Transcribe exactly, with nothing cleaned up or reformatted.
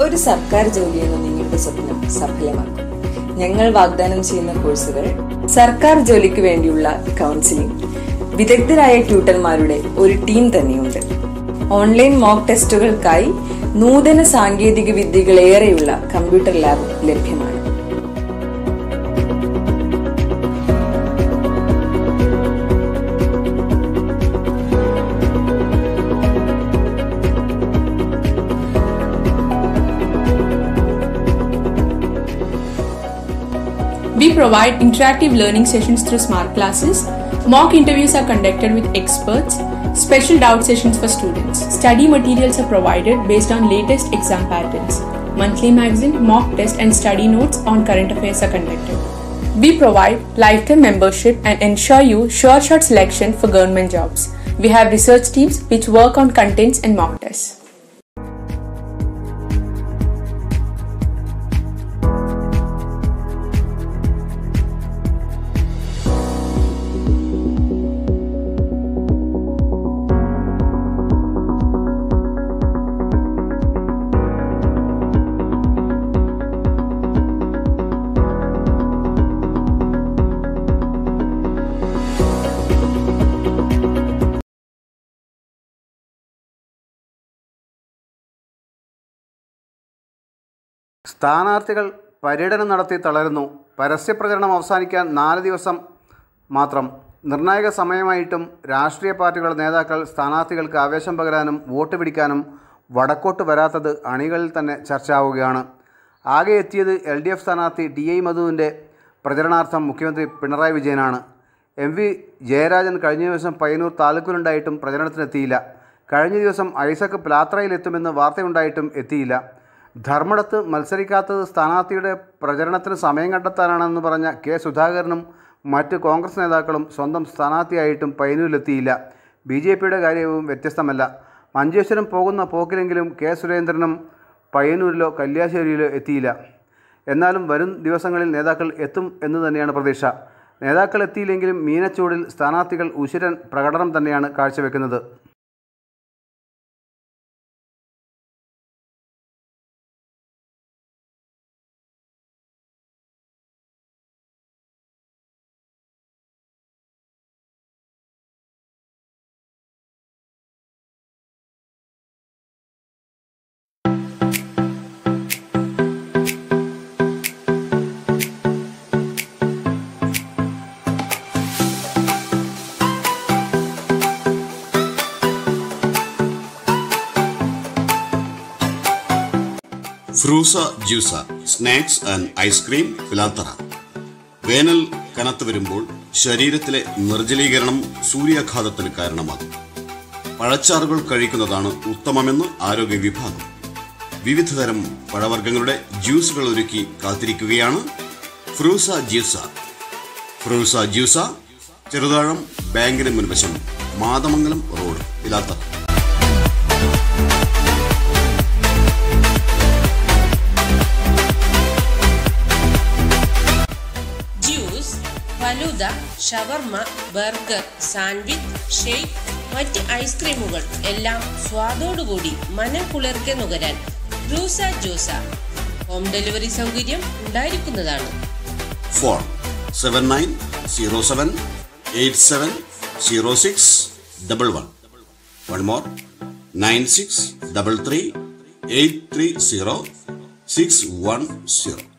ഒരു സർക്കാർ ജോലിയെന്ന നിങ്ങളുടെ സ്വപ്നം സഫലമാക്കും. ഞങ്ങൾ വാഗ്ദാനം ചെയ്യുന്ന കോഴ്സുകൾ: സർക്കാർ ജോലിക്ക് വേണ്ടിയുള്ള കൗൺസിലിംഗ്, വിദഗ്ധരായ ട്യൂട്ടർമാരുടെ ഒരു ടീം തന്നെയുണ്ട്. ഓൺലൈൻ മോക്ക് ടെസ്റ്റുകൾക്കായി നൂതന സാങ്കേതിക വിദ്യകളേറെയുള്ള കമ്പ്യൂട്ടർ ലാബ് ലഭ്യമാണ്. We provide interactive learning sessions through smart classes. Mock interviews are conducted with experts. Special doubt sessions for students. Study materials are provided based on latest exam patterns. Monthly magazine, mock test and study notes on current affairs are conducted. We provide lifetime membership and ensure you sure shot selection for government jobs. We have research teams which work on contents and mock tests. സ്ഥാനാർത്ഥികൾ പര്യടനം നടത്തി തളരുന്നു. പരസ്യപ്രചരണം അവസാനിക്കാൻ നാല് ദിവസം മാത്രം. നിർണായക സമയമായിട്ടും രാഷ്ട്രീയ പാർട്ടികളുടെ നേതാക്കൾ സ്ഥാനാർത്ഥികൾക്ക് ആവേശം പകരാനും വോട്ട് പിടിക്കാനും വടക്കോട്ട് വരാത്തത് അണികളിൽ തന്നെ ചർച്ചയാവുകയാണ്. ആകെ എത്തിയത് എൽ ഡി എഫ് സ്ഥാനാർത്ഥി ടി ഐ മധുവിൻ്റെ പ്രചരണാർത്ഥം മുഖ്യമന്ത്രി പിണറായി വിജയനാണ്. എം വി ജയരാജൻ കഴിഞ്ഞ ദിവസം പയ്യന്നൂർ താലൂക്കിലുണ്ടായിട്ടും പ്രചരണത്തിനെത്തിയില്ല. കഴിഞ്ഞ ദിവസം ഐസക് പ്ലാത്രയിലെത്തുമെന്ന് വാർത്തയുണ്ടായിട്ടും എത്തിയില്ല. ധർമ്മടത്ത് മത്സരിക്കാത്തത് സ്ഥാനാർത്ഥിയുടെ പ്രചരണത്തിന് സമയം കണ്ടെത്താനാണെന്ന് പറഞ്ഞ കെ സുധാകരനും മറ്റ് കോൺഗ്രസ് നേതാക്കളും സ്വന്തം സ്ഥാനാർത്ഥിയായിട്ടും പയ്യന്നൂരിലെത്തിയില്ല. ബി ജെ പിയുടെ കാര്യവും വ്യത്യസ്തമല്ല. മഞ്ചേശ്വരം പോകുന്ന പോക്കിലെങ്കിലും കെ സുരേന്ദ്രനും പയ്യന്നൂരിലോ കല്യാശ്ശേരിയിലോ എത്തിയില്ല. എന്നാലും വരും ദിവസങ്ങളിൽ നേതാക്കൾ എത്തും എന്ന് തന്നെയാണ് പ്രതീക്ഷ. നേതാക്കൾ എത്തിയില്ലെങ്കിലും മീനച്ചൂടിൽ സ്ഥാനാർത്ഥികൾ ഉശിരൻ പ്രകടനം തന്നെയാണ് കാഴ്ചവെക്കുന്നത്. ഫ്രൂസ ജ്യൂസ സ്നാക്സ് ആൻഡ് ഐസ്ക്രീം പിലാത്തറ. വേനൽ കനത്തു വരുമ്പോൾ ശരീരത്തിലെ നിർജ്ജലീകരണം സൂര്യാഘാതത്തിന് കാരണമാകും. പഴച്ചാറുകൾ കഴിക്കുന്നതാണ് ഉത്തമമെന്ന് ആരോഗ്യ വിഭാഗം. വിവിധതരം പഴവർഗ്ഗങ്ങളുടെ ജ്യൂസുകൾ ഒരുക്കി കാത്തിരിക്കുകയാണ് ഫ്രൂസ ജ്യൂസ. ഫ്രൂസ ജ്യൂസ, ചെറുതാഴം ബാങ്കിന് മുൻവശം, Mathamangalam road, Pilathara. Falooda, shawarma, burger, sandwich, shake, മറ്റ് ഐസ്ക്രീമുകൾ എല്ലാം സ്വാദോടുകൂടി മനം കുളിർക്കെ നുകരാൻ ഫ്രൂസ ജ്യൂസ. ഹോം ഡെലിവറി സൗകര്യം ഉണ്ടായിരിക്കുന്നതാണ്. Phone seven nine zero seven eight seven zero six double one. One more nine six double three eight three zero six one zero.